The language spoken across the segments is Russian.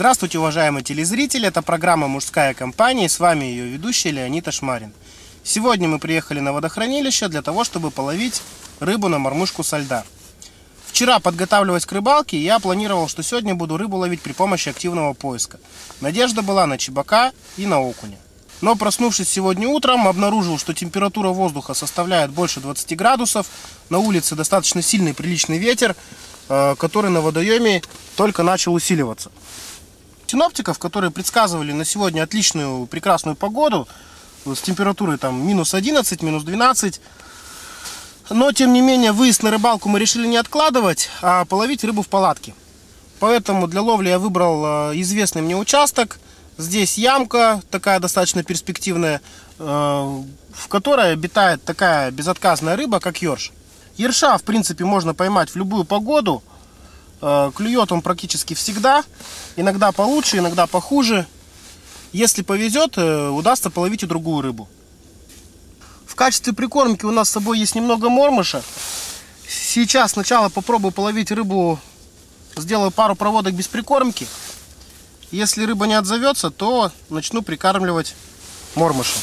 Здравствуйте, уважаемые телезрители, это программа «Мужская компания» и с вами ее ведущий Леонид Ашмарин. Сегодня мы приехали на водохранилище для того, чтобы половить рыбу на мормышку со льда. Вчера, подготавливаясь к рыбалке, я планировал, что сегодня буду рыбу ловить при помощи активного поиска. Надежда была на чебака и на окуня. Но проснувшись сегодня утром, обнаружил, что температура воздуха составляет больше 20 градусов, на улице достаточно сильный приличный ветер, который на водоеме только начал усиливаться. Синоптиков, которые предсказывали на сегодня отличную, прекрасную погоду, с температурой там минус 11, минус 12, но тем не менее выезд на рыбалку мы решили не откладывать, а половить рыбу в палатке. Поэтому для ловли я выбрал известный мне участок. Здесь ямка такая достаточно перспективная, в которой обитает такая безотказная рыба, как ёрш. Ерша, в принципе, можно поймать в любую погоду. Клюет он практически всегда. Иногда получше, иногда похуже. Если повезет, удастся половить и другую рыбу. В качестве прикормки у нас с собой есть немного мормыша. Сейчас сначала попробую половить рыбу. Сделаю пару проводок без прикормки. Если рыба не отзовется, то начну прикармливать мормышем.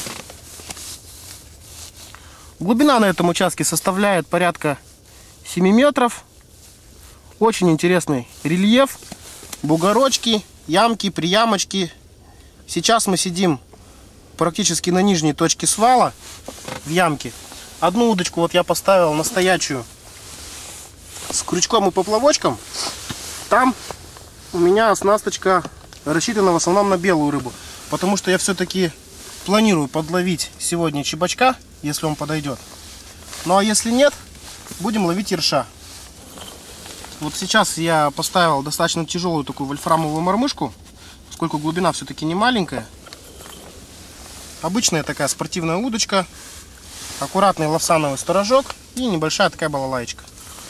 Глубина на этом участке составляет порядка 7 метров. Очень интересный рельеф, бугорочки, ямки, приямочки. Сейчас мы сидим практически на нижней точке свала в ямке. Одну удочку вот я поставил на стоячую с крючком и поплавочком. Там у меня оснасточка рассчитана в основном на белую рыбу, потому что я все-таки планирую подловить сегодня чебачка, если он подойдет. Ну а если нет, будем ловить ерша. Вот сейчас я поставил достаточно тяжелую такую вольфрамовую мормышку, поскольку глубина все-таки не маленькая. Обычная такая спортивная удочка, аккуратный лавсановый сторожок и небольшая такая балалаечка.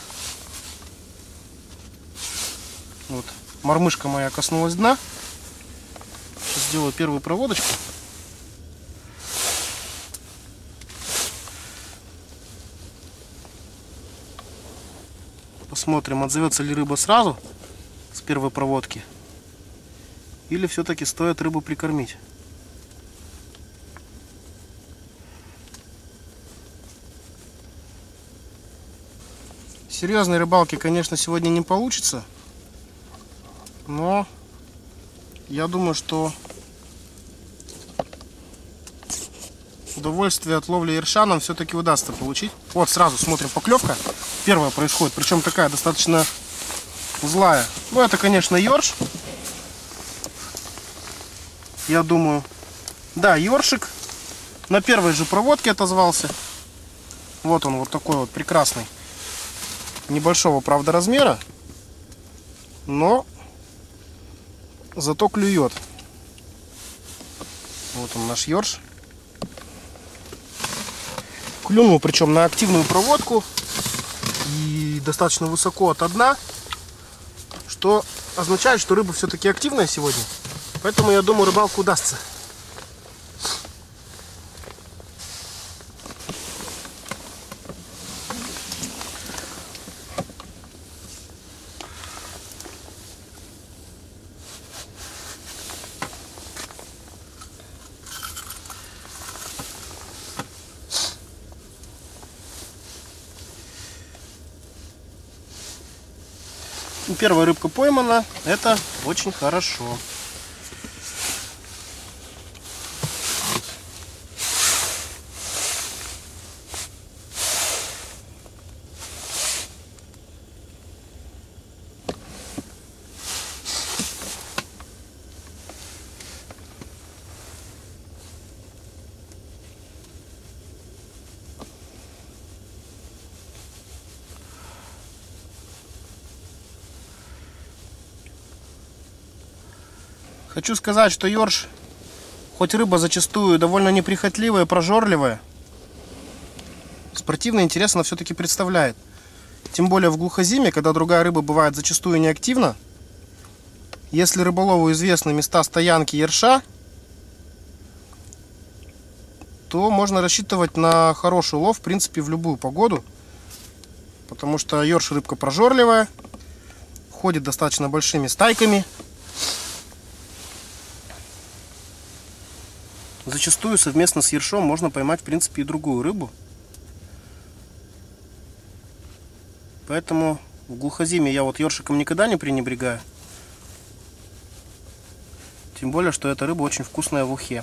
Вот, мормышка моя коснулась дна. Сейчас сделаю первую проводочку. Посмотрим, отзовется ли рыба сразу с первой проводки, или все-таки стоит рыбу прикормить. Серьезной рыбалки, конечно, сегодня не получится, но я думаю, что удовольствие от ловли ерша нам все-таки удастся получить. Вот сразу смотрим, поклевка первая происходит, причем такая достаточно злая. Ну это, конечно, ёрш, я думаю. Да, ёршик на первой же проводке отозвался. Вот он, вот такой вот прекрасный, небольшого, правда, размера, но зато клюет. Вот он, наш ёрш. Клюнул, причем на активную проводку и достаточно высоко от дна, что означает, что рыба все-таки активная сегодня. Поэтому я думаю, рыбалку удастся. Первая рыбка поймана, это очень хорошо. Хочу сказать, что ёрш, хоть рыба зачастую довольно неприхотливая, прожорливая, спортивный интерес она все-таки представляет. Тем более в глухозиме, когда другая рыба бывает зачастую неактивна. Если рыболову известны места стоянки ерша, то можно рассчитывать на хороший улов, в принципе, в любую погоду. Потому что ёрш рыбка прожорливая, ходит достаточно большими стайками. зачастую совместно с ершом можно поймать, в принципе, и другую рыбу. Поэтому в глухозиме я вот ёршиком никогда не пренебрегаю. Тем более, что эта рыба очень вкусная в ухе.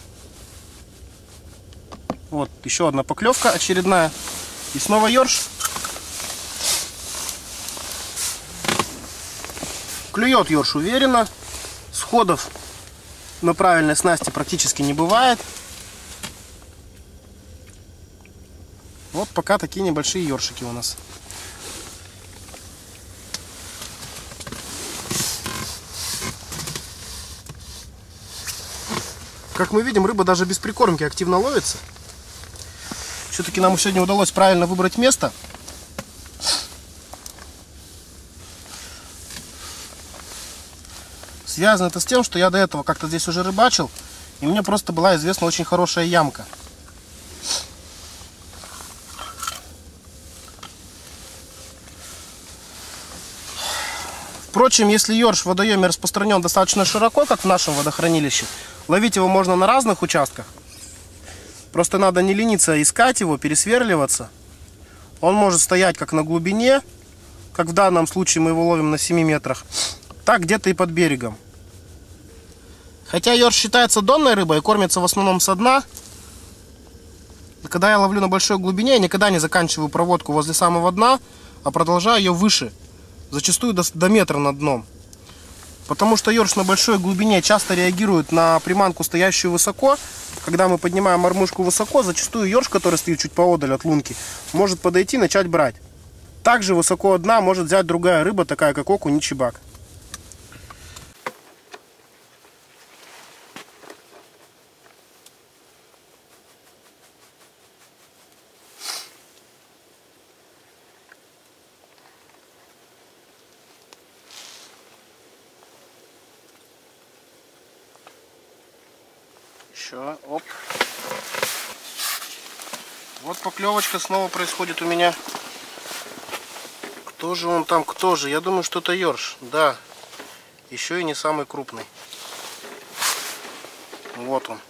Вот, еще одна поклевка очередная. И снова ёрш. Клюет ёрш уверенно. Сходов на правильной снасти практически не бывает. Вот пока такие небольшие ёршики у нас. Как мы видим, рыба даже без прикормки активно ловится. Все-таки нам сегодня удалось правильно выбрать место. Связано это с тем, что я до этого как-то здесь уже рыбачил, и мне просто была известна очень хорошая ямка. Впрочем, если ёрш в водоеме распространен достаточно широко, как в нашем водохранилище, ловить его можно на разных участках. Просто надо не лениться искать его, пересверливаться. Он может стоять как на глубине, как в данном случае мы его ловим на 7 метрах, так где-то и под берегом. Хотя ёрш считается донной рыбой и кормится в основном со дна, когда я ловлю на большой глубине, я никогда не заканчиваю проводку возле самого дна, а продолжаю ее выше, зачастую до метра над дном. Потому что ёрш на большой глубине часто реагирует на приманку, стоящую высоко. Когда мы поднимаем мормышку высоко, зачастую ёрш, который стоит чуть поодаль от лунки, может подойти и начать брать. Также высоко от дна может взять другая рыба, такая как окунь и чебак. Еще, оп. Вот поклевочка снова происходит у меня. Кто же он там, кто же? Я думаю, что это ёрш. Да, еще и не самый крупный. Вот он.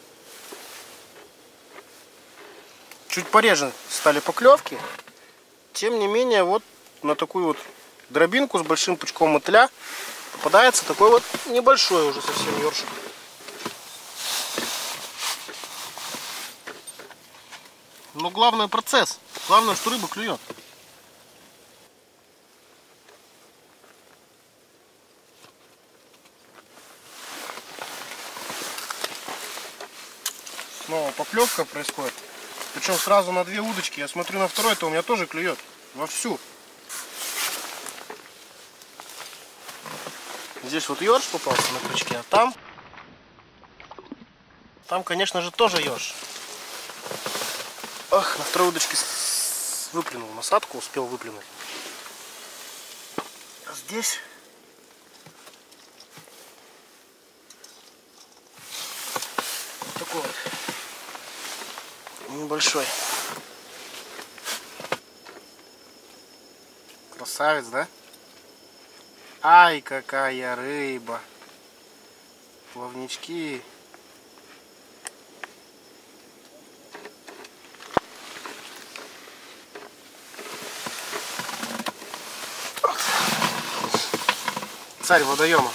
Чуть пореже стали поклевки. Тем не менее, вот на такую вот дробинку с большим пучком мотыля попадается такой вот небольшой уже совсем ёршик. Но главное процесс. Главное, что рыба клюет. Снова поклевка происходит. Причем сразу на 2 удочки. Я смотрю на второй-то у меня тоже клюет. Вовсю. Здесь вот ёрш попался на крючке, а там, конечно же, тоже ёрш. Ах, на второй удочке выплюнул насадку, успел выплюнуть. А здесь такой вот небольшой. Красавец, да? Ай, какая рыба! Плавнички. Царь водоема.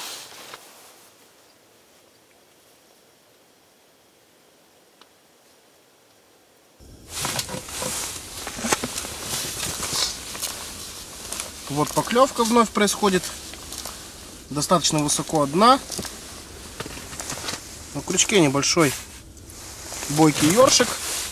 Вот поклевка вновь происходит. Достаточно высоко от дна. На крючке небольшой бойкий ёршик.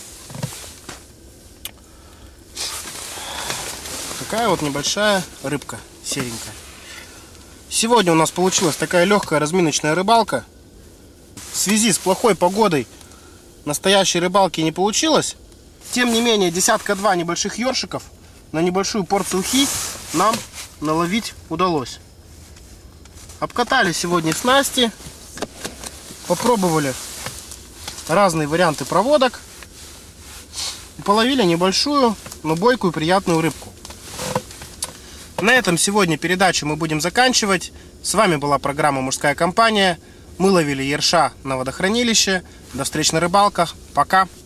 Такая вот небольшая рыбка серенькая. Сегодня у нас получилась такая легкая разминочная рыбалка. В связи с плохой погодой настоящей рыбалки не получилось. Тем не менее, 1-2 небольших ёршиков на небольшую порцию ухи нам наловить удалось. Обкатали сегодня снасти, попробовали разные варианты проводок и половили небольшую, но бойкую приятную рыбку. На этом сегодня передачу мы будем заканчивать. С вами была программа «Мужская компания». Мы ловили ерша на водохранилище. До встречи на рыбалках. Пока!